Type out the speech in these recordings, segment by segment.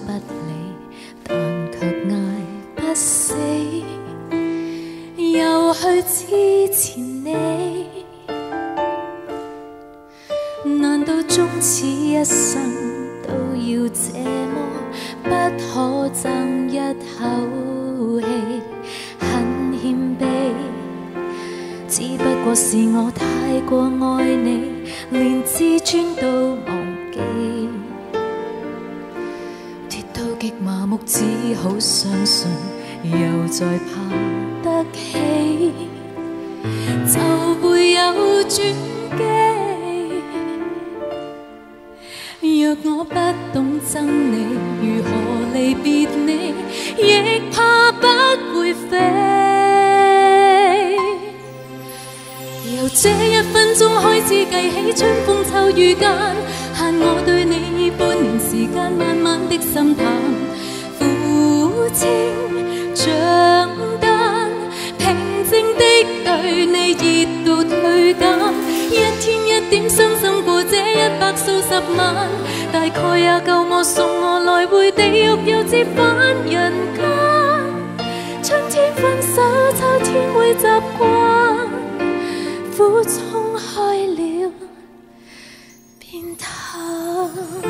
不理，但卻捱不死，又去支持你。難道終此一生都要這麼不可爭一口氣？很謙卑，只不過是我太過愛你，連自尊都忘記。跌到極麻木，只好相信，又再爬得起，就會有轉機。若我不懂憎你，如何離別你，亦怕不會飛。由這1分鐘開始計起，春風秋雨間，限我對你半年時間，慢慢的心淡，苦清像丹，平靜的對你熱度退減，一天一點傷心過這100數10萬，大概也夠我送我來回地獄，又折返人間。春天分手，秋天會習慣，苦衝開了變淡。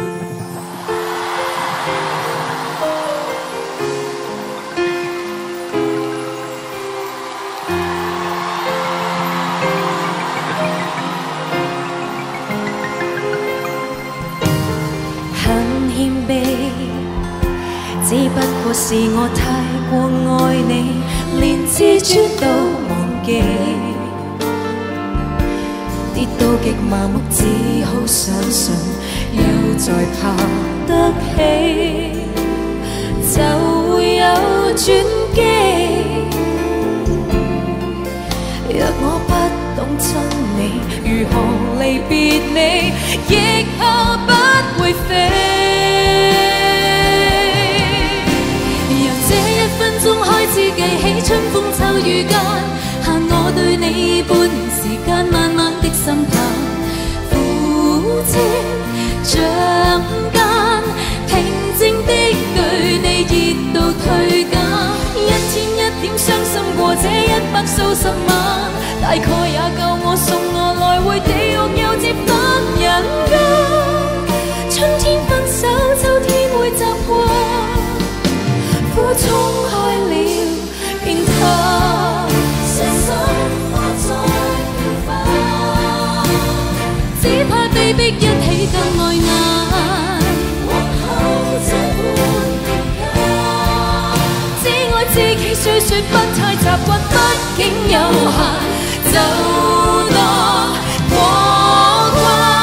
只不過是我太過愛你，連自尊都忘記。跌到極麻木，只好相信，又再爬得起，就會有轉機。若我不懂憎你，如何離別你，亦怕不會飛。1分鐘開始計起，春風秋雨間，限我對你半年時間，慢慢的心淡，苦清像間，平靜的對你熱度退減，一天一點傷心過這100數10萬，大概也夠我送我來回地獄，又折返人間。春天分手，秋天會習慣，苦衝開了變淡，傷心不再平凡，只怕被逼一起更礙眼，往後這半年間，只愛自己雖說不太習慣，畢竟有限，就當過關。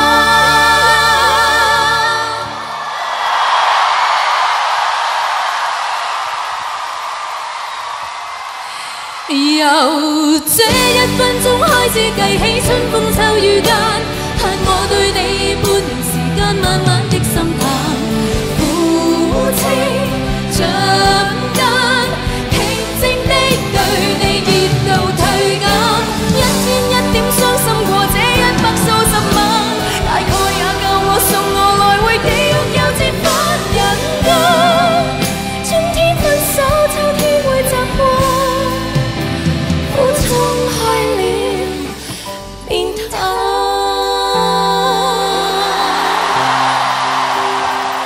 由這1分鐘開始計起，春風秋雨間，限我對你半年時間，慢慢的心淡，苦清像間，平靜的對你熱度退減，一天一點傷心過這100數10萬，大概也夠我送我來回地獄，又折返人間。春天分手，秋天會習慣，衝開了變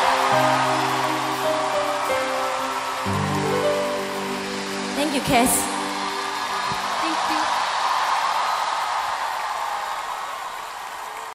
淡。Thank you, Cass.